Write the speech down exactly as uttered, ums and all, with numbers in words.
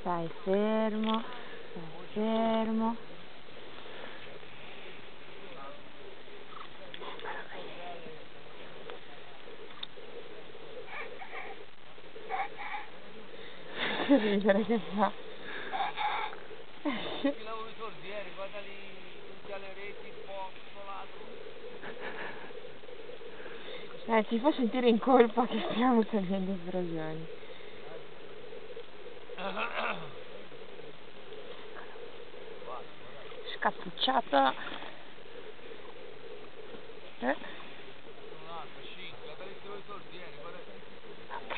Stai fermo, stai fermo. Che ridere che fa. Chi lavora i sordieri, guarda lì tutti alle reti, il posto, ladro. Eh, ci fa sentire in colpa che stiamo togliendo esplosioni. Scappucciata. Eh?